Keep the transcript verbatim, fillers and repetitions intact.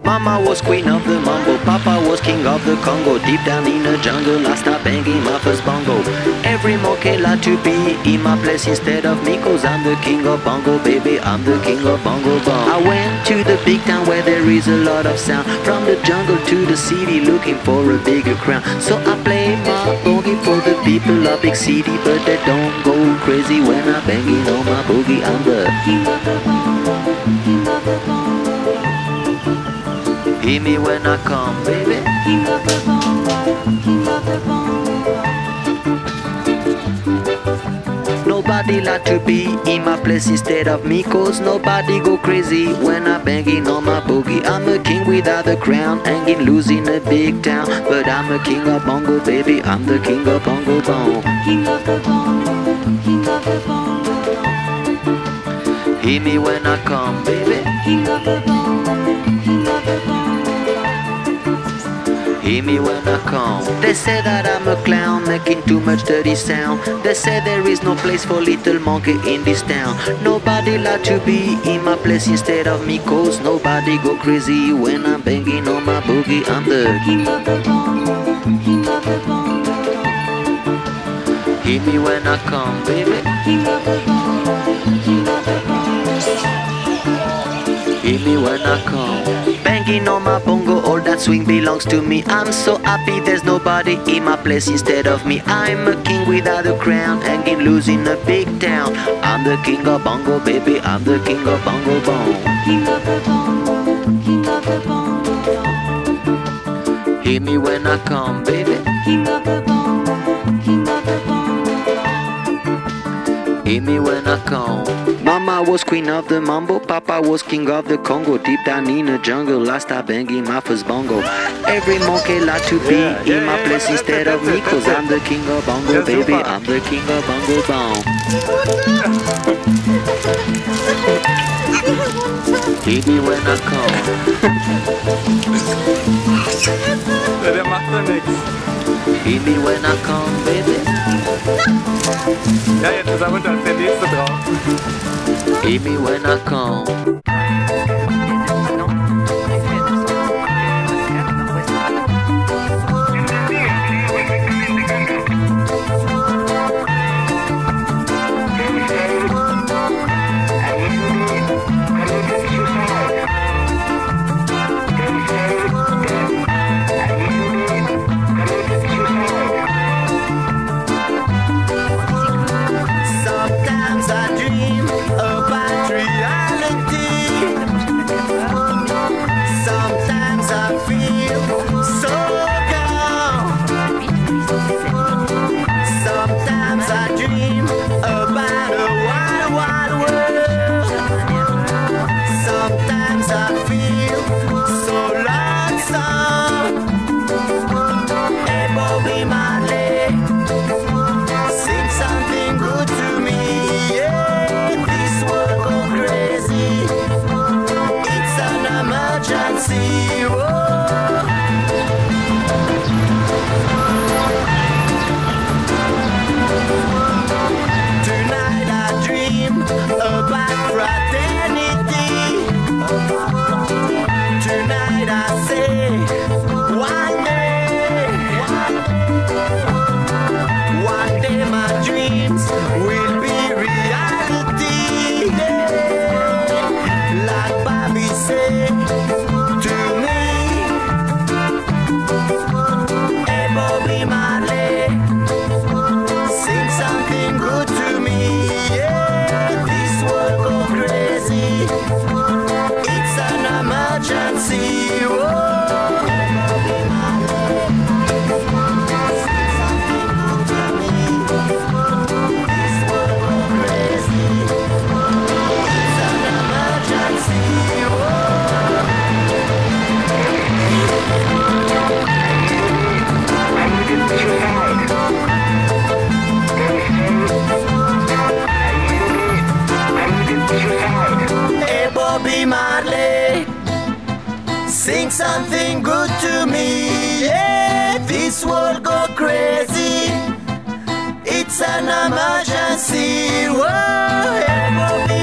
Mama was queen of the mambo, Papa was king of the Congo. Deep down in the jungle, I start banging my first bongo. Every monkey like to be in my place instead of me, cause I'm the king of bongo, baby, I'm the king of bongo bong. I went to the big town where there is a lot of sound, from the jungle to the city looking for a bigger crown. So I play my boogie for the people of big city, but they don't go crazy when I'm banging on my boogie. I'm the king of the bongo, king of the bongo. Hear me when I come, baby. King of the bongo, king of the bongo. Nobody like to be in my place instead of me, cause nobody go crazy when I'm banging on my boogie. I'm a king without a crown, hanging loose in a big town, but I'm a king of bongo, baby, I'm the king of bongo bong. King of the bongo, king of the bongo. Hear me when I come, baby. King of the bongo, king of the bongo. Hear me when I come. They say that I'm a clown, making too much dirty sound. They say there is no place for little monkey in this town. Nobody like to be in my place instead of me, cause nobody go crazy when I'm banging on my boogie. I'm the king of the bongo, king of the bongo. Hear me when I come, baby. King of the bongo, king of the bongo. Hear me when I come. Banging on my bongo, all that swing belongs to me. I'm so happy there's nobody in my place instead of me. I'm a king without a crown, hanging loose in a big town. I'm the king of bongo, baby, I'm the king of bongo bong. King of the bongo, king of the bongo. Hear me when I come, baby. King of the bongo, king of the bongo. Hear me when I come. Mama was queen of the mambo, Papa was king of the Congo. Deep down in the jungle, I start banging my first bongo. Every monkey like to be yeah, yeah, in my yeah, place yeah, instead that's of it, me, that's cause it. I'm the king of bongo, Yeah, baby, super. I'm the king of bongo bong. Hear me when I come. Ja, der macht ja nix. Hear me when I come, baby. Ja, jetzt ist er runter, ist der nächste drauf. Hear me when I come. Sometimes I dream about reality. Sometimes I feel so down. Sometimes I dream about a wide, wide world. Sometimes I feel so lonesome. Hey, Bobby Marley, sing something good to me. Yeah, this world go crazy. It's an emergency. Whoa. Tonight I dream about fraternity. Tonight I say one day, one day my dreams will be reality. Yeah. Like Bobby said to me. Hey, Bobby Marley, sing something good to me. Yeah, this world go crazy. It's an emergency. Whoa. Hey, Bobby Marley, sing something good to me. This world go crazy. It's an emergency. Whoa. Hey, Bobby Marley, sing something good to me. Yeah, this world go crazy. It's an emergency. Whoa, hey, Bobby